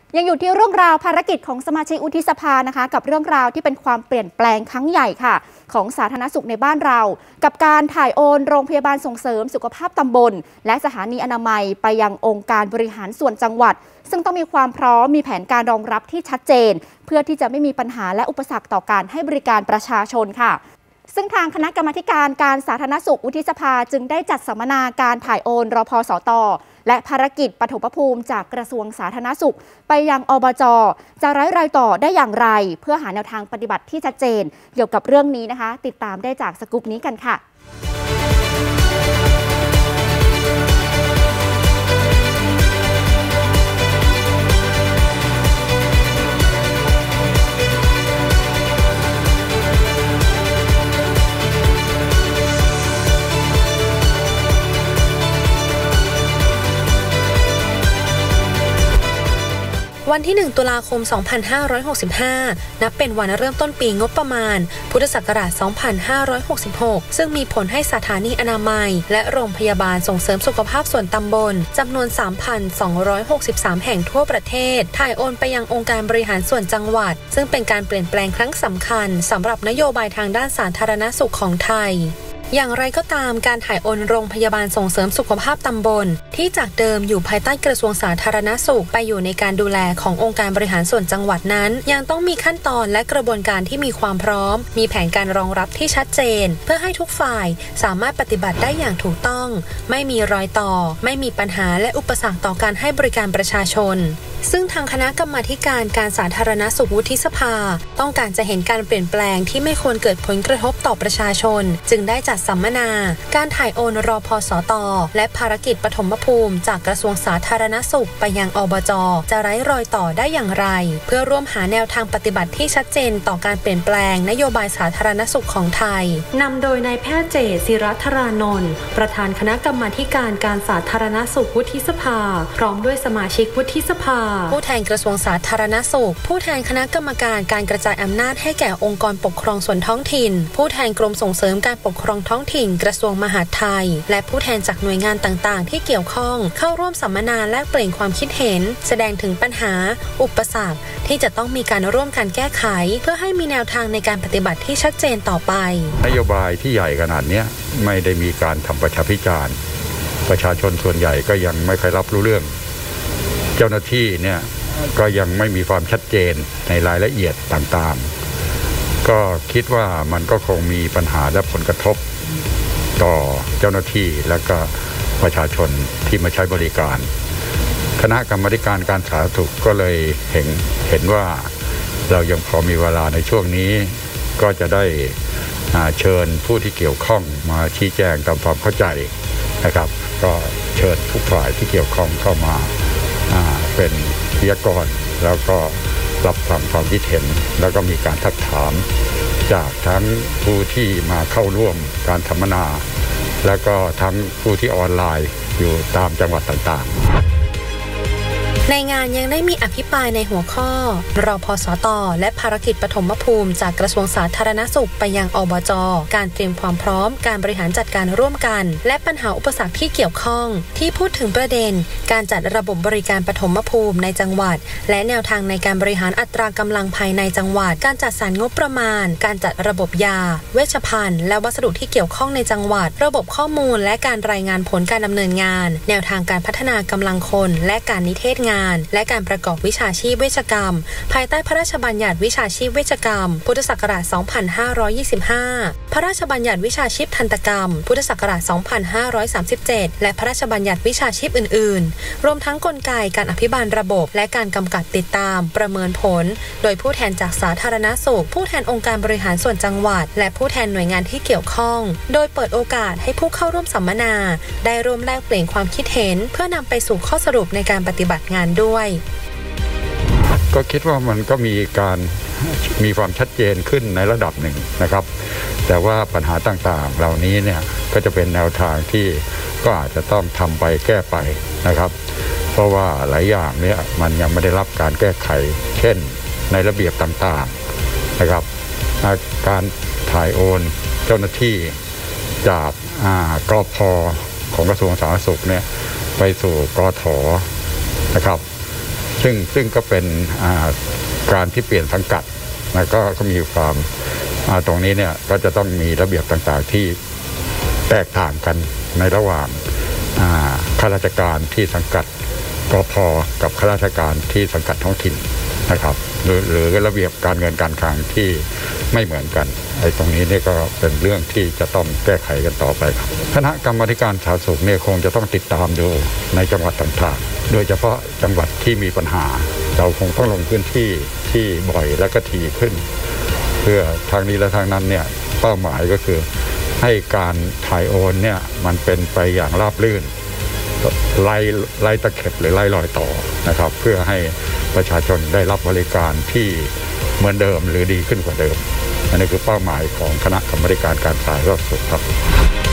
ยังอยู่ที่เรื่องราวภารกิจของสมาชิกวุฒิสภานะคะกับเรื่องราวที่เป็นความเปลี่ยนแปลงครั้งใหญ่ค่ะของสาธารณสุขในบ้านเรากับการถ่ายโอนโรงพยาบาลส่งเสริมสุขภาพตำบลและสถานีอนามัยไปยังองค์การบริหารส่วนจังหวัดซึ่งต้องมีความพร้อมมีแผนการรองรับที่ชัดเจนเพื่อที่จะไม่มีปัญหาและอุปสรรคต่อการให้บริการประชาชนค่ะซึ่งทางคณะกรรมาการการสาธารณสุขวุฒิสภาจึงได้จัดสัมมนาการถ่ายโอนรพสต.และภารกิจปฐมภูมิจากกระทรวงสาธารณสุขไปยังอบจ.จะไร้รอยต่อได้อย่างไรเพื่อหาแนวทางปฏิบัติที่ชัดเจนเกี่ยวกับเรื่องนี้นะคะติดตามได้จากสกู๊ปนี้กันค่ะวันที่ 1 ตุลาคม 2565 นับเป็นวันเริ่มต้นปีงบประมาณ พุทธศักราช 2566 ซึ่งมีผลให้สถานีอนามัยและโรงพยาบาลส่งเสริมสุขภาพส่วนตำบลจำนวน 3,263 แห่งทั่วประเทศถ่ายโอนไปยังองค์การบริหารส่วนจังหวัดซึ่งเป็นการเปลี่ยนแปลงครั้งสำคัญสำหรับนโยบายทางด้านสาธารณสุขของไทยอย่างไรก็ตามการถ่ายโอนโรงพยาบาลส่งเสริมสุขภาพตำบลที่จากเดิมอยู่ภายใต้กระทรวงสาธารณสุขไปอยู่ในการดูแลขององค์การบริหารส่วนจังหวัดนั้นยังต้องมีขั้นตอนและกระบวนการที่มีความพร้อมมีแผนการรองรับที่ชัดเจนเพื่อให้ทุกฝ่ายสามารถปฏิบัติได้อย่างถูกต้องไม่มีรอยต่อไม่มีปัญหาและอุปสรรคต่อการให้บริการประชาชนซึ่งทางคณะกรรมาการการสาธารณสุขวุฒิสภาต้องการจะเห็นการเปลี่ยนแปลงที่ไม่ควรเกิดผลกระทบต่อประชาชนจึงได้จัดสัมมนาการถ่ายโอนรพสต.และภารกิจปฐมภูมิจากกระทรวงสาธารณสุขไปยังอบจ.จะไร้รอยต่อได้อย่างไรเพื่อร่วมหาแนวทางปฏิบัติที่ชัดเจนต่อการเปลี่ยนแปลงนโยบายสาธารณสุขของไทยนำโดยนายแพทย์เจต ศิรัทรานนท์ประธานคณะกรรมาการการสาธารณสุขวุฒิสภาพร้อมด้วยสมาชิกวุฒิสภาผู้แทนกระทรวงสาธารณสุขผู้แทนคณะกรรมการการกระจายอำนาจให้แก่องค์กรปกครองส่วนท้องถิ่นผู้แทนกรมส่งเสริมการปกครองท้องถิ่นกระทรวงมหาดไทยและผู้แทนจากหน่วยงานต่างๆที่เกี่ยวข้องเข้าร่วมสัมมนาแลกเปลี่ยนความคิดเห็นแสดงถึงปัญหาอุปสรรคที่จะต้องมีการร่วมกันแก้ไขเพื่อให้มีแนวทางในการปฏิบัติที่ชัดเจนต่อไปนโยบายที่ใหญ่ขนาดนี้ไม่ได้มีการทำประชาพิจารณ์ประชาชนส่วนใหญ่ก็ยังไม่เคยรับรู้เรื่องเจ้าหน้าที่เนี่ยก็ยังไม่มีความชัดเจนในรายละเอียดต่างๆก็คิดว่ามันก็คงมีปัญหาและผลกระทบต่อเจ้าหน้าที่และก็ประชาชนที่มาใช้บริการคณะกรรมาการการสาธารณสุขก็เลยเห็นว่าเรายังพอมีเวลาในช่วงนี้ก็จะได้เชิญผู้ที่เกี่ยวข้องมาชี้แจงตามความเข้าใจนะครับก็เชิญทุกฝ่ายที่เกี่ยวข้องเข้ามาเป็นวิทยากรแล้วก็รับฟังความคิดเห็นแล้วก็มีการทักถามจากทั้งผู้ที่มาเข้าร่วมการสัมมนาแล้วก็ทั้งผู้ที่ออนไลน์อยู่ตามจังหวัดต่างๆในงานยังได้มีอภิปรายในหัวข้อรพสต.และภารกิจปฐมภูมิจากกระทรวงสาธารณสุขไปยังอบจ.การเตรียมความพร้อมการบริหารจัดการร่วมกันและปัญหาอุปสรรคที่เกี่ยวข้องที่พูดถึงประเด็นการจัดระบบบริการปฐมภูมิในจังหวัดและแนวทางในการบริหารอัตรากำลังภายในจังหวัดการจัดสรรงบประมาณการจัดระบบยาเวชภัณฑ์และวัสดุที่เกี่ยวข้องในจังหวัดระบบข้อมูลและการรายงานผลการดำเนินงานแนวทางการพัฒนากำลังคนและการนิเทศงานและการประกอบวิชาชีพเวชกรรมภายใต้พระราชบัญญัติวิชาชีพเวชกรรมพุทธศักราช 2525 พระราชบัญญัติวิชาชีพทันตกรรมพุทธศักราช 2537 และพระราชบัญญัติวิชาชีพอื่นๆรวมทั้งกลไกการอภิบาลระบบและการกำกับติดตามประเมินผลโดยผู้แทนจากสาธารณสุขผู้แทนองค์การบริหารส่วนจังหวัดและผู้แทนหน่วยงานที่เกี่ยวข้องโดยเปิดโอกาสให้ผู้เข้าร่วมสัมมนาได้ร่วมแลกเปลี่ยนความคิดเห็นเพื่อนำไปสู่ข้อสรุปในการปฏิบัติงานด้วยก็คิดว่ามันก็มีความชัดเจนขึ้นในระดับหนึ่งนะครับแต่ว่าปัญหาต่างๆเหล่านี้เนี่ยก็จะเป็นแนวทางที่ก็อาจจะต้องทำไปแก้ไปนะครับเพราะว่าหลายอย่างเนี่ยมันยังไม่ได้รับการแก้ไขเช่นในระเบียบต่างๆนะครับการถ่ายโอนเจ้าหน้าที่จากกพ.ของกระทรวงสาธารณสุขเนี่ยไปสู่กท.นะครับซึ่งก็เป็นการที่เปลี่ยนสังกัดแล้วก็มีความตรงนี้เนี่ยก็จะต้องมีระเบียบต่างๆที่แตกต่างกันในระหว่างข้าราชการที่สังกัดกพ.กับข้าราชการที่สังกัดท้องถิ่นนะครับหรือระเบียบการเงินการคลังที่ไม่เหมือนกันไอ้ตรงนี้นี่ก็เป็นเรื่องที่จะต้องแก้ไขกันต่อไปครับคณะกรรมาธิการสาธารณสุขเนี่ยคงจะต้องติดตามดูในจังหวัดต่างๆโดยเฉพาะจังหวัดที่มีปัญหาเราคงต้องลงพื้นที่ที่บ่อยและก็ถี่ขึ้นเพื่อทางนี้และทางนั้นเนี่ยเป้าหมายก็คือให้การถ่ายโอนเนี่ยมันเป็นไปอย่างราบรื่นไล่ตะเข็บหรือไล่รอยต่อนะครับเพื่อให้ประชาชนได้รับบริการที่เหมือนเดิมหรือดีขึ้นกว่าเดิมอันนี้คือเป้าหมายของคณะกรรมาธิการการสาธารณสุขครับ